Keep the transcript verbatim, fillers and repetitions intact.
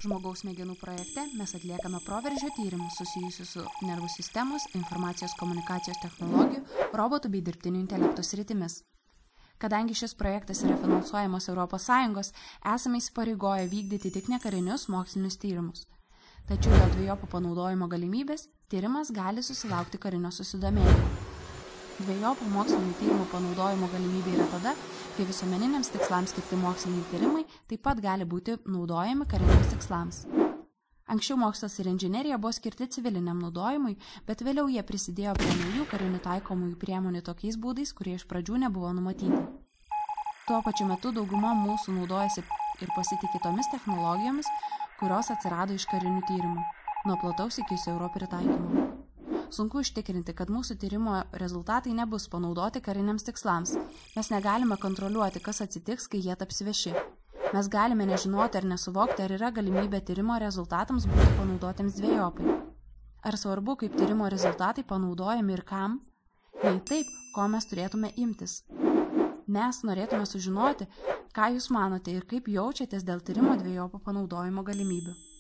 Žmogaus smegenų projekte mes atliekame proveržio tyrimus susijusius su nervų sistemos, informacijos komunikacijos technologijų, robotų bei dirbtinių intelektų sritimis. Kadangi šis projektas yra finansuojamas Europos Sąjungos, esame įsipareigoję vykdyti tik nekarinius mokslinius tyrimus. Tačiau dėl dvejopo panaudojimo galimybės tyrimas gali susilaukti karinio susidomėjimo. Dvejopo mokslinių tyrimų panaudojimo galimybė yra tada, kai visuomeniniams tikslams skirti moksliniai tyrimai taip pat gali būti naudojami kariniams tikslams. Anksčiau mokslas ir inžinerija buvo skirti civiliniam naudojimui, bet vėliau jie prisidėjo prie naujų karinių taikomųjų priemonių tokiais būdais, kurie iš pradžių nebuvo numatyti. Tuo pačiu metu dauguma mūsų naudojasi ir pasitikė tomis technologijomis, kurios atsirado iš karinių tyrimų, nuo plataus iki siauro pritaikymo. Sunku užtikrinti, kad mūsų tyrimo rezultatai nebus panaudoti kariniams tikslams. Mes negalime kontroliuoti, kas atsitiks, kai jie taps vieši. Mes galime nežinoti ar nesuvokti, ar yra galimybė tyrimo rezultatams būti panaudotiems dvejopai. Ar svarbu, kaip tyrimo rezultatai panaudojami ir kam? Jei taip, ko mes turėtume imtis? Mes norėtume sužinoti, ką jūs manote ir kaip jaučiatės dėl tyrimo dvejopo panaudojimo galimybių.